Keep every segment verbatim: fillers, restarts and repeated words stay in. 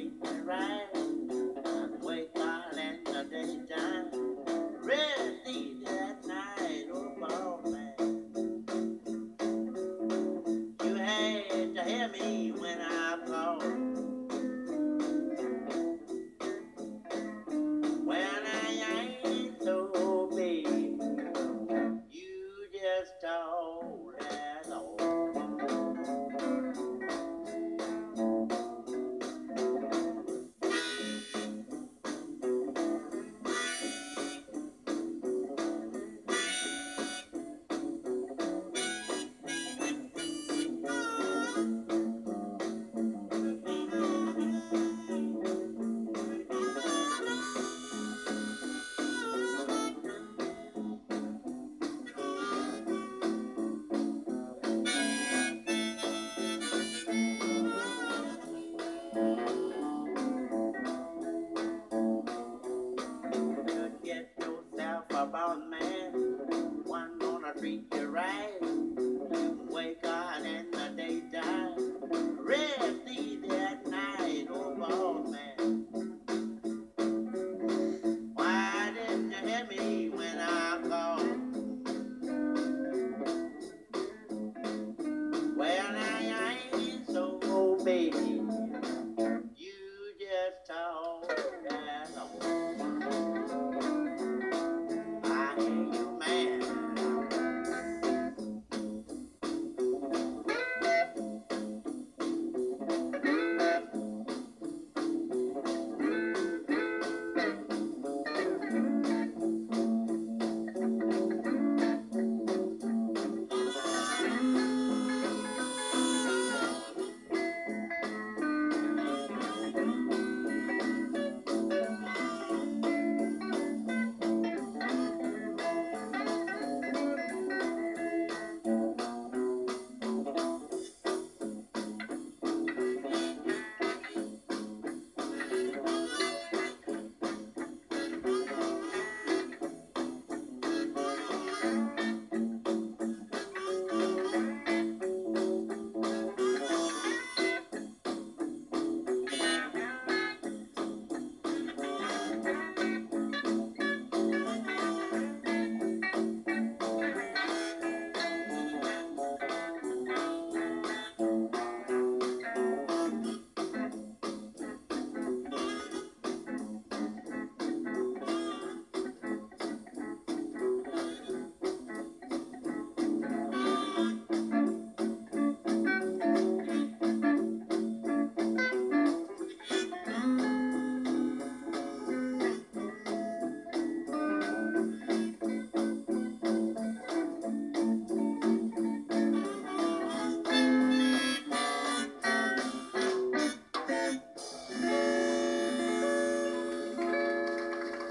treat you right. Wake up in the daytime, rest easy at night, oh ball man. You had to hear me when I called. When I ain't so big, you just told that all. Could get yourself about man, one gonna treat you right. You wake up in the daytime, rest easy at night, oh ball man. Why didn't you hear me when I called? Well, I ain't so baby, you just talk that on. I ain't your man.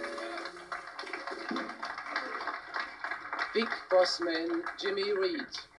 Big Boss Man Jimmy Reed.